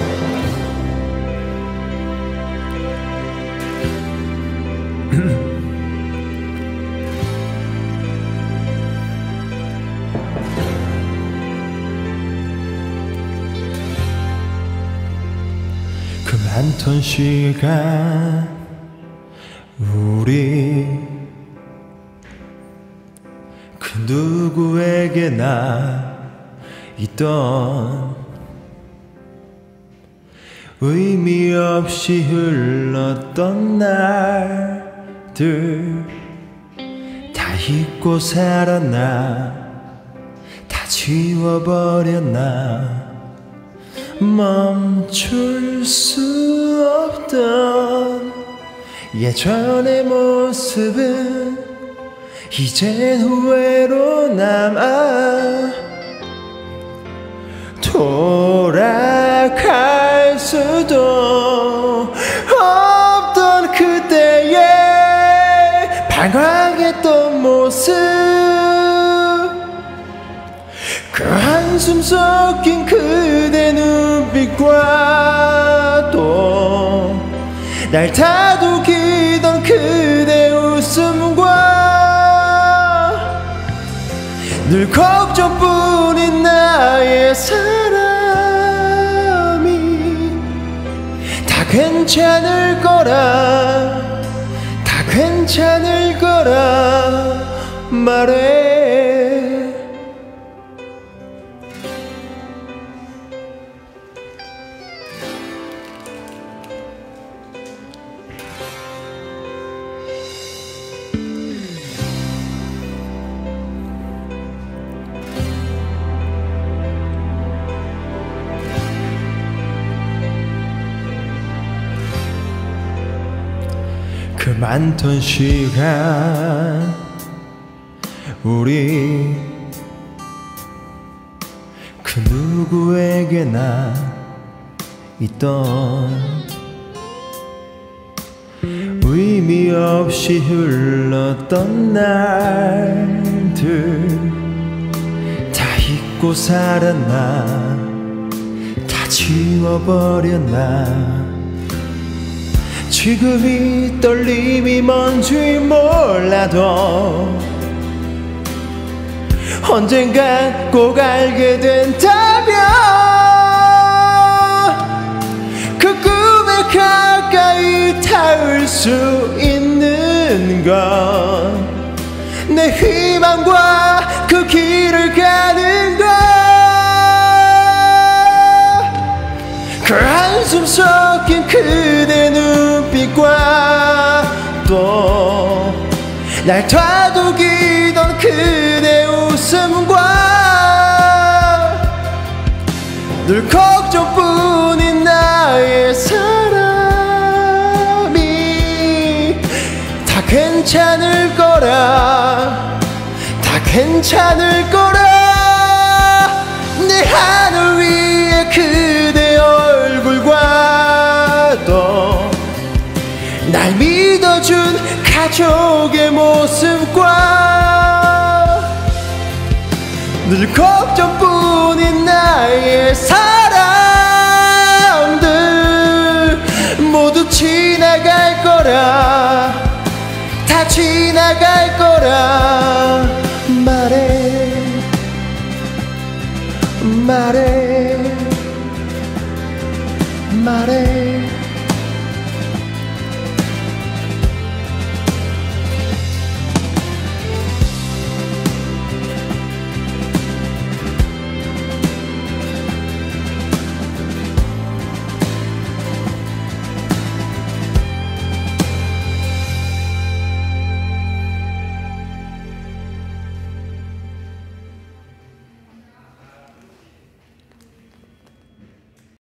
그 많던 시간 우리 그 누구에게나 있던 의미 없이 흘렀던 날들 다 잊고 살았나 다 지워버렸나 멈출 수 없던 예전의 모습은 이젠 후회로 남아 돌아갈 수도 없던 그때의 방황했던 모습 그 한숨 섞인 그대 눈빛과 또 날 다독이던 그대 웃음과 늘 걱정뿐인 나의 사람이 다 괜찮을 거라 다 괜찮을 거라 말해 그 많던 시간 우리 그 누구에게나 있던 의미 없이 흘렀던 날들 다 잊고 살았나 다 지워버렸나 지금 이 떨림이 뭔지 몰라도 언젠간 꼭 알게 된다면 그 꿈에 가까이 닿을 수 있는 건 내 희망과 그 길을 가는 것 그 한숨 섞인 그대 눈빛과 또 날 다독이던 그대 웃음과 늘 걱정뿐인 나의 사람이 다 괜찮을 거라 다 괜찮을 거라 내 하늘 위에 그대 얼굴과 또 날 믿어준 가족의 모습과 늘 걱정뿐인 나의 사람들 모두 지나갈 거라 다 지나갈 거라 말해 말해 말해